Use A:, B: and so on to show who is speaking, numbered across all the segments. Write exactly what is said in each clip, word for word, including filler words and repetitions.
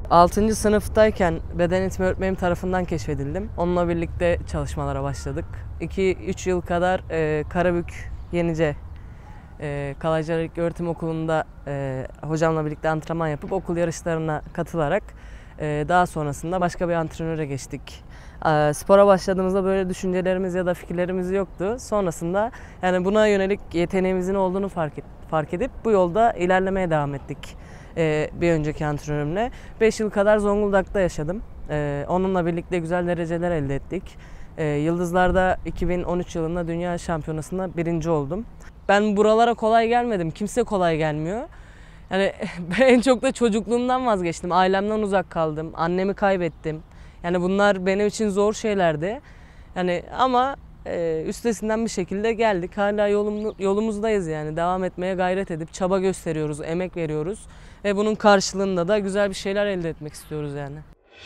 A: altıncı sınıftayken beden eğitimi öğretmenim tarafından keşfedildim. Onunla birlikte çalışmalara başladık. iki üç yıl kadar e, Karabük Yenice e, Kalaycılık Öğretim Okulu'nda e, hocamla birlikte antrenman yapıp okul yarışlarına katılarak e, daha sonrasında başka bir antrenöre geçtik. E, spora başladığımızda böyle düşüncelerimiz ya da fikirlerimiz yoktu. Sonrasında yani buna yönelik yeteneğimizin olduğunu fark, et, fark edip bu yolda ilerlemeye devam ettik. Ee, bir önceki antrenörümle. beş yıl kadar Zonguldak'ta yaşadım. Ee, onunla birlikte güzel dereceler elde ettik. Ee, Yıldızlar'da iki bin on üç yılında Dünya Şampiyonası'nda birinci oldum. Ben buralara kolay gelmedim. Kimse kolay gelmiyor. Yani ben en çok da çocukluğumdan vazgeçtim. Ailemden uzak kaldım. Annemi kaybettim. Yani bunlar benim için zor şeylerdi. Yani ama e, üstesinden bir şekilde geldik. Hala yolum, yolumuzdayız yani. Devam etmeye gayret edip çaba gösteriyoruz, emek veriyoruz. Ve bunun karşılığında da güzel bir şeyler elde etmek istiyoruz yani.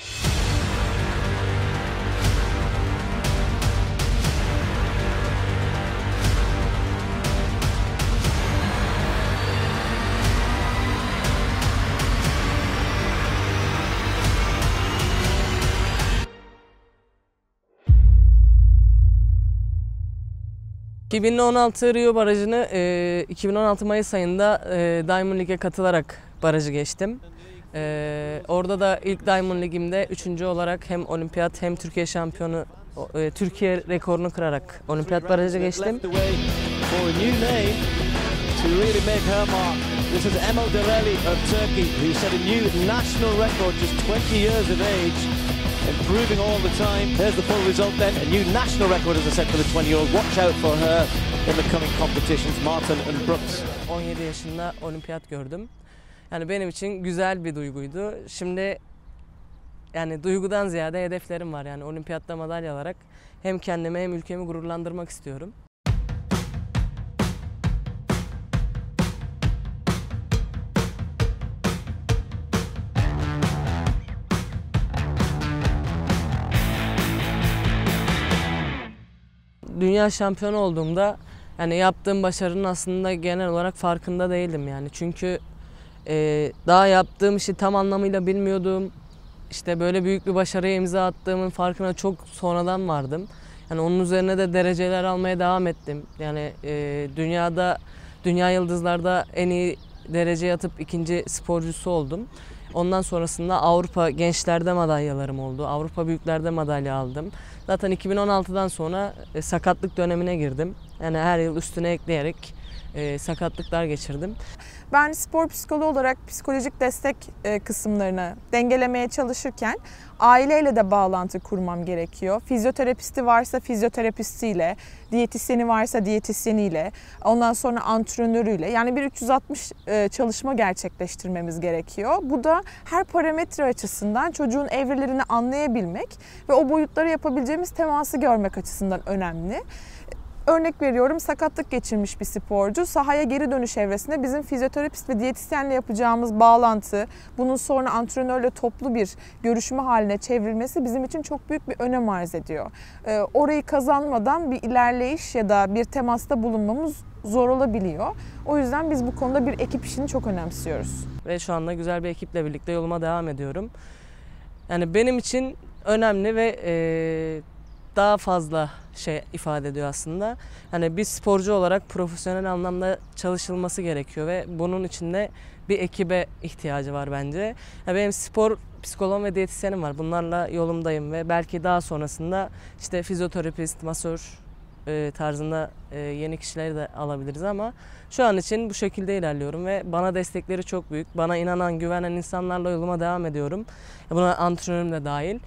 A: iki bin on altı Rio Barajı'nı e, iki bin on altı Mayıs ayında e, Diamond League'e katılarak barajı geçtim. E, orada da ilk Diamond League'imde üçüncü olarak hem olimpiyat hem Türkiye şampiyonu, e, Türkiye rekorunu kırarak olimpiyat barajı geçtim.
B: This is Emel Dereli of Turkey, who set a new national record just twenty years of age, improving all the time. There's the full result then, a new national record as I said for the twenty-year-old. Watch out for her in the coming competitions, Martin and Brooks.
A: on yedi yaşında olimpiyat gördüm. Yani benim için güzel bir duyguydu. Şimdi yani duygudan ziyade hedeflerim var. Yani olimpiyatta madalya alarak hem kendimi hem ülkemi gururlandırmak istiyorum. Dünya şampiyonu olduğumda yani yaptığım başarının aslında genel olarak farkında değildim yani. Çünkü e, daha yaptığım işi tam anlamıyla bilmiyordum. İşte böyle büyük bir başarıya imza attığımın farkına çok sonradan vardım. Yani onun üzerine de dereceler almaya devam ettim. Yani e, dünyada, dünya yıldızlarda en iyi dereceye atıp ikinci sporcusu oldum. Ondan sonrasında Avrupa gençlerde madalyalarım oldu. Avrupa büyüklerde madalya aldım. Zaten iki bin on altıdan sonra e, sakatlık dönemine girdim. Yani her yıl üstüne ekleyerek e, sakatlıklar geçirdim.
C: Ben spor psikoloğu olarak psikolojik destek e, kısımlarını dengelemeye çalışırken aileyle de bağlantı kurmam gerekiyor. Fizyoterapisti varsa fizyoterapistiyle, diyetisyeni varsa diyetisyeniyle, ondan sonra antrenörüyle, yani bir üç yüz altmış e, çalışma gerçekleştirmemiz gerekiyor. Bu da her parametre açısından çocuğun evrelerini anlayabilmek ve o boyutları yapabileceğimiz teması görmek açısından önemli. Örnek veriyorum, sakatlık geçirmiş bir sporcu sahaya geri dönüş evresinde bizim fizyoterapist ve diyetisyenle yapacağımız bağlantı, bunun sonra antrenörle toplu bir görüşme haline çevrilmesi bizim için çok büyük bir önem arz ediyor. Ee, orayı kazanmadan bir ilerleyiş ya da bir temasta bulunmamız zor olabiliyor. O yüzden biz bu konuda bir ekip işini çok önemsiyoruz.
A: Ve şu anda güzel bir ekiple birlikte yoluma devam ediyorum. Yani benim için önemli ve e, daha fazla şey ifade ediyor aslında. Yani bir sporcu olarak profesyonel anlamda çalışılması gerekiyor ve bunun için de bir ekibe ihtiyacı var bence. Yani benim spor psikoloğum ve diyetisyenim var. Bunlarla yolumdayım ve belki daha sonrasında işte fizyoterapist, masör e, tarzında e, yeni kişileri de alabiliriz ama şu an için bu şekilde ilerliyorum ve bana destekleri çok büyük. Bana inanan, güvenen insanlarla yoluma devam ediyorum. Buna antrenörüm de dahil.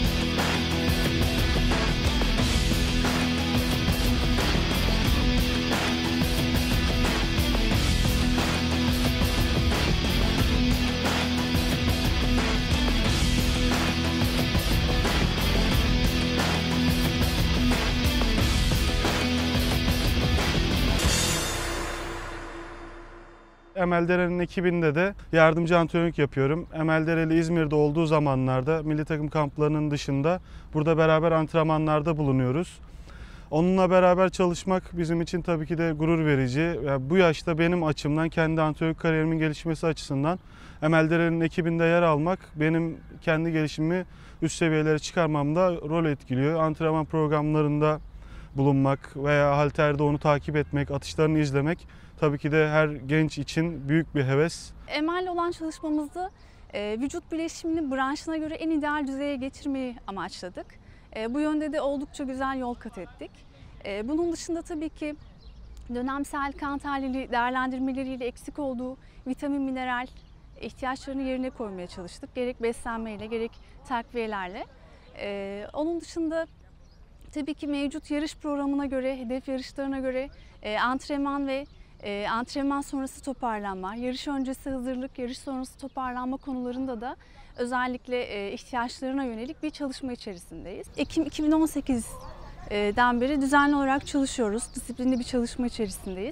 D: Emel Dereli'nin ekibinde de yardımcı antrenörlük yapıyorum. Emel Dereli İzmir'de olduğu zamanlarda milli takım kamplarının dışında burada beraber antrenmanlarda bulunuyoruz. Onunla beraber çalışmak bizim için tabii ki de gurur verici. Yani bu yaşta benim açımdan, kendi antrenörlük kariyerimin gelişmesi açısından Emel Dereli'nin ekibinde yer almak benim kendi gelişimimi üst seviyelere çıkarmamda rol etkiliyor. Antrenman programlarında bulunmak veya halterde onu takip etmek, atışlarını izlemek tabii ki de her genç için büyük bir heves.
E: Emel'le olan çalışmamızda e, vücut bileşimini branşına göre en ideal düzeye getirmeyi amaçladık. E, bu yönde de oldukça güzel yol kat ettik. E, bunun dışında tabii ki dönemsel kan tahlili değerlendirmeleriyle eksik olduğu vitamin, mineral ihtiyaçlarını yerine koymaya çalıştık. Gerek beslenmeyle, gerek takviyelerle. E, onun dışında tabii ki mevcut yarış programına göre, hedef yarışlarına göre e, antrenman ve e, antrenman sonrası toparlanma, yarış öncesi hazırlık, yarış sonrası toparlanma konularında da özellikle e, ihtiyaçlarına yönelik bir çalışma içerisindeyiz. Ekim iki bin on sekizden beri düzenli olarak çalışıyoruz. Disiplinli bir çalışma içerisindeyiz.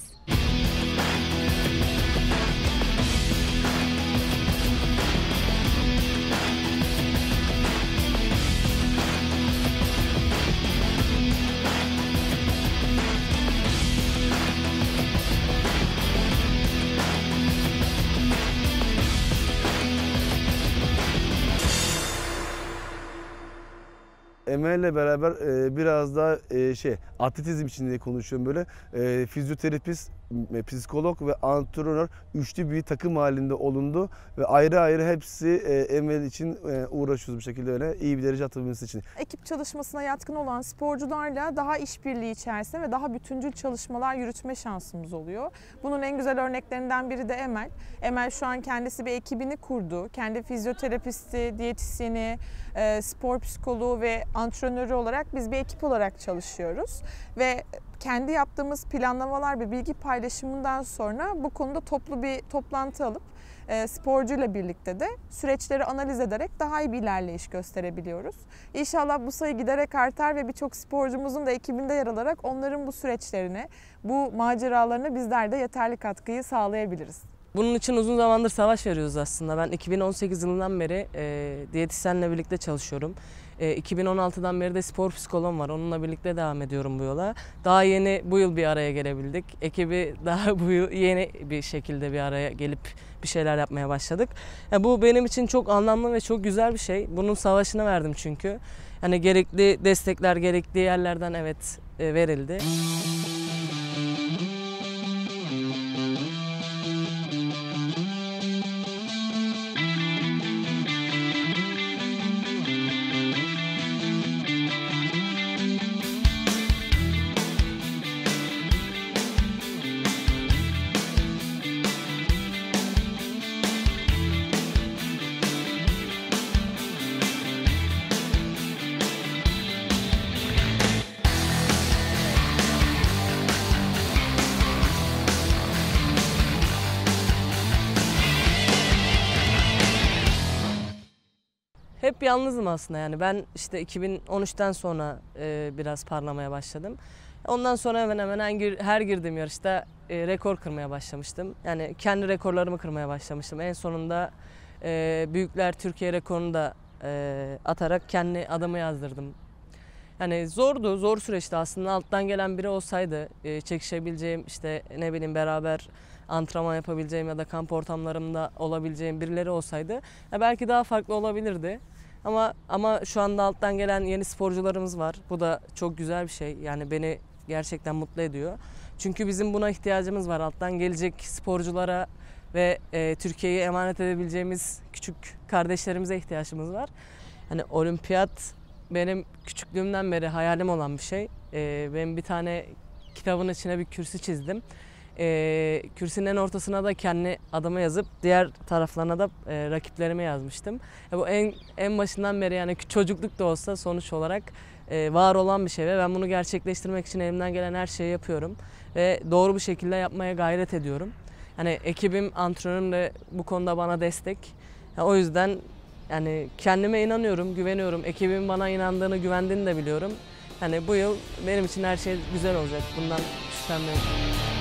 F: Emel'le beraber e, biraz daha e, şey atletizm için konuşuyorum böyle. E, fizyoterapist, e, psikolog ve antrenör üçlü bir takım halinde olundu ve ayrı ayrı hepsi e, Emel için e, uğraşıyoruz bu şekilde öyle iyi bir derece atabilmesi için.
C: Ekip çalışmasına yatkın olan sporcularla daha işbirliği içerisinde ve daha bütüncül çalışmalar yürütme şansımız oluyor. Bunun en güzel örneklerinden biri de Emel. Emel şu an kendisi bir ekibini kurdu. Kendi fizyoterapisti, diyetisyeni, e, spor psikoloğu ve antrenörü olarak biz bir ekip olarak çalışıyoruz. Ve kendi yaptığımız planlamalar ve bilgi paylaşımından sonra bu konuda toplu bir toplantı alıp e, sporcuyla birlikte de süreçleri analiz ederek daha iyi bir ilerleyiş gösterebiliyoruz. İnşallah bu sayı giderek artar ve birçok sporcumuzun da ekibinde yer alarak onların bu süreçlerine, bu maceralarına bizler de yeterli katkıyı sağlayabiliriz.
A: Bunun için uzun zamandır savaş veriyoruz aslında. Ben iki bin on sekiz yılından beri e, diyetisyenle birlikte çalışıyorum. E, iki bin on altıdan beri de spor psikoloğum var. Onunla birlikte devam ediyorum bu yola. Daha yeni bu yıl bir araya gelebildik. Ekibi daha bu yıl yeni bir şekilde bir araya gelip bir şeyler yapmaya başladık. Yani bu benim için çok anlamlı ve çok güzel bir şey. Bunun savaşını verdim çünkü. Yani gerekli destekler gerekli yerlerden evet e, verildi. Hep yalnızım aslında yani ben işte iki bin on üçten sonra e, biraz parlamaya başladım. Ondan sonra hemen hemen her, her girdiğim yarışta e, rekor kırmaya başlamıştım. Yani kendi rekorlarımı kırmaya başlamıştım. En sonunda e, Büyükler Türkiye rekorunu da e, atarak kendi adımı yazdırdım. Yani zordu, zor süreçti aslında. Alttan gelen biri olsaydı e, çekişebileceğim işte ne bileyim beraber antrenman yapabileceğim ya da kamp ortamlarımda olabileceğim birileri olsaydı ya belki daha farklı olabilirdi. Ama ama şu anda alttan gelen yeni sporcularımız var. Bu da çok güzel bir şey. Yani beni gerçekten mutlu ediyor. Çünkü bizim buna ihtiyacımız var. Alttan gelecek sporculara ve e, Türkiye'yi emanet edebileceğimiz küçük kardeşlerimize ihtiyacımız var. Hani olimpiyat benim küçüklüğümden beri hayalim olan bir şey. E, ben bir tane kitabın içine bir kürsü çizdim. E, kürsünün en ortasına da kendi adımı yazıp diğer taraflarına da e, rakiplerime yazmıştım. E, bu en en başından beri yani çocukluk da olsa sonuç olarak e, var olan bir şey ve ben bunu gerçekleştirmek için elimden gelen her şeyi yapıyorum ve doğru bir şekilde yapmaya gayret ediyorum. Hani ekibim, antrenörüm de bu konuda bana destek. Yani o yüzden yani kendime inanıyorum, güveniyorum. Ekibimin bana inandığını, güvendiğini de biliyorum. Hani bu yıl benim için her şey güzel olacak. Bundan şüphem yok.